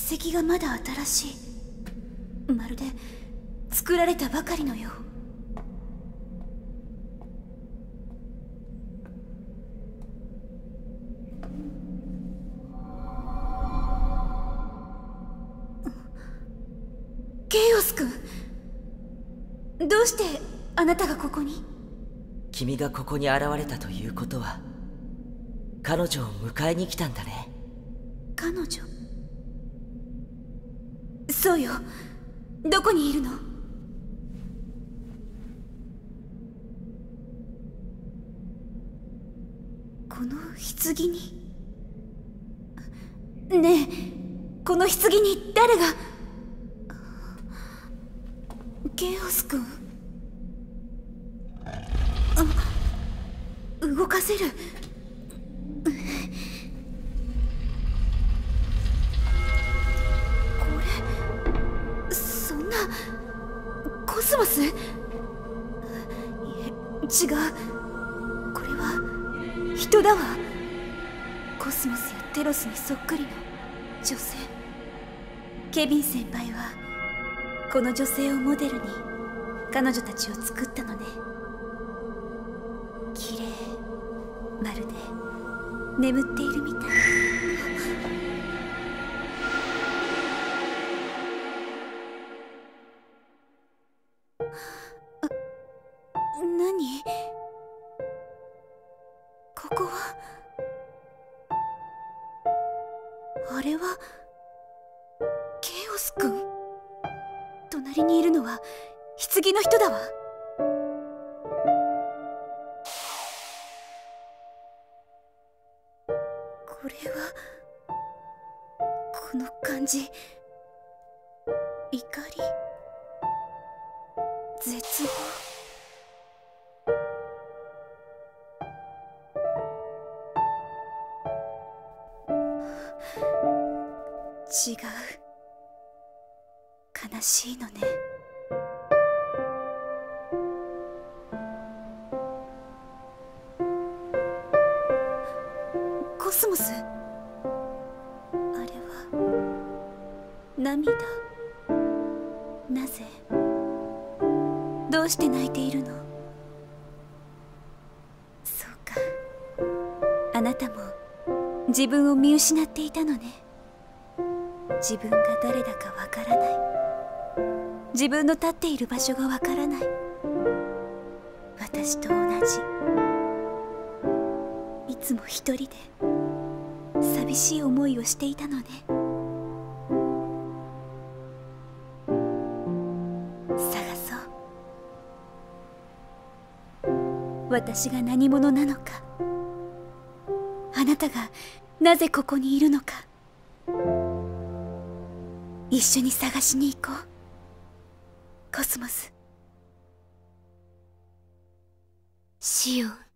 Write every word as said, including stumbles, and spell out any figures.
跡がまだ新しい。まるで作られたばかりのよう。ケイオス君、どうしてあなたがここに？ 君がここに現れたということは、彼女を迎えに来たんだね。 彼女？そうよ。どこにいるの？この棺に。ねえ、この棺に誰が？ケイオス君。あ、動かせる。これ、そんなコスモス？いえ、違う。これは人だわ。コスモスやテロスにそっくりの女性。ケビン先輩はこの女性をモデルに彼女たちを作ったのね。綺麗、まるで眠っているみたい。あ、何？ここは？あれはケイオス君？隣にいるのは棺の人だわ。これは、この感じ、怒り、絶望。違う。悲しいのね。コスモス？あれは涙？なぜ？どうして泣いているの？そうか、あなたも自分を見失っていたのね。自分が誰だかわからない。自分の立っている場所がわからない。私と同じ。いつも一人で寂しい思いをしていたのね。探そう。私が何者なのか、あなたがなぜここにいるのか、一緒に探しに行こう。コスモス。シオン。